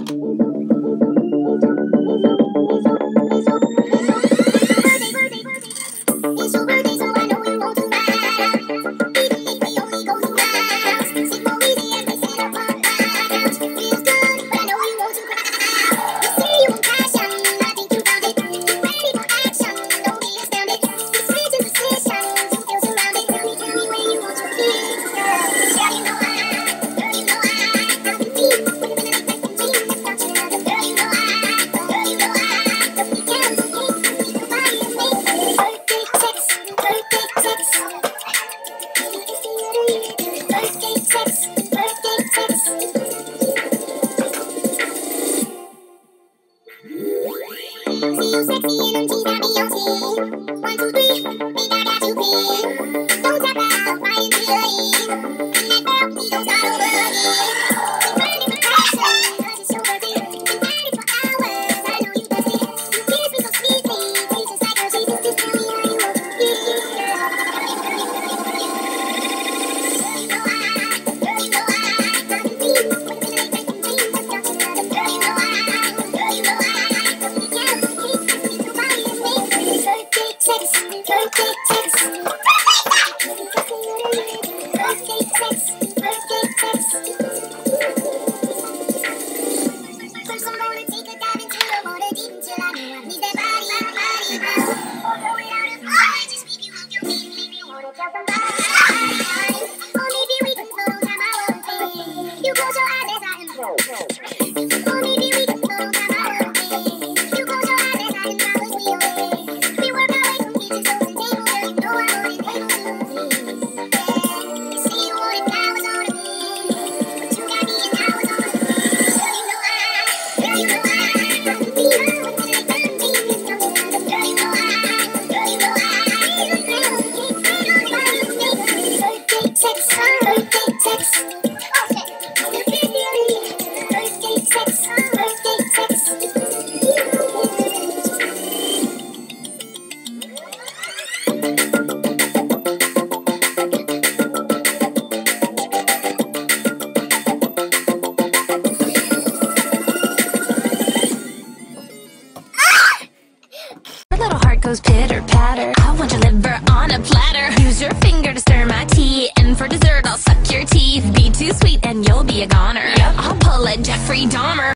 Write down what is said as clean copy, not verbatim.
It's your birthday, so I know you want to ride. Even if we only go 2 rounds, sit more easy and we sit up on my couch. Feels good, but I know you want to ride. You say you want passion, I think you found it. Get ready for action, don't be astounded. We switching positions, you feel surrounded. Tell me where you want to be, girl. Girl, you know I've been deep. Put it in the night, like some jeans, let's start together. Girl, you know I, don't be careless, okay? Your body is made. Birthday sex, birthday sex. Birthday sex, birthday sex. See you sexy energy, that be your team. 1, 2, 3, think I got you pinned. Don't tap out, why you feeling? And that girl, we don't start over again. We burning with passion, 'cause it's your birthday. Been at it for hours, I know you thirsty. You kiss me so sweetly, taste just like Hershey's. Just tell me how you want to be, girl. Girl, you know I've been deep. Put it in the night, like some jeans, let's start together. Girl, you know I, don't be careless, okay? Your body is made. Birthday sex, birthday sex. Birthday sex, birthday sex. First I'm gonna take a dive into the water deep until I know I need that body. Or throw it out of water, just make you move your feet, make me wanna tell somebody. Or maybe we can slow down my world pain. You close your eyes as I implode. Or maybe we can slow down my world pain. You close your eyes as I can promise we away. We work our way from kitchen stoves and tables, girl, you know I want it table to me. You say you wanted flowers on me, but you got me in hours on me. Girl, you know I, don't be with the night, like some jeans, let's come together. Girl, you know I, birthday sex, birthday sex. Birthday sex, birthday sex. Your little heart goes pitter patter. I want your liver on a platter. Use your finger to stir my tea, and for dessert I'll suck your teeth. Be too sweet and you'll be a goner. I'll pull a Jeffrey Dahmer.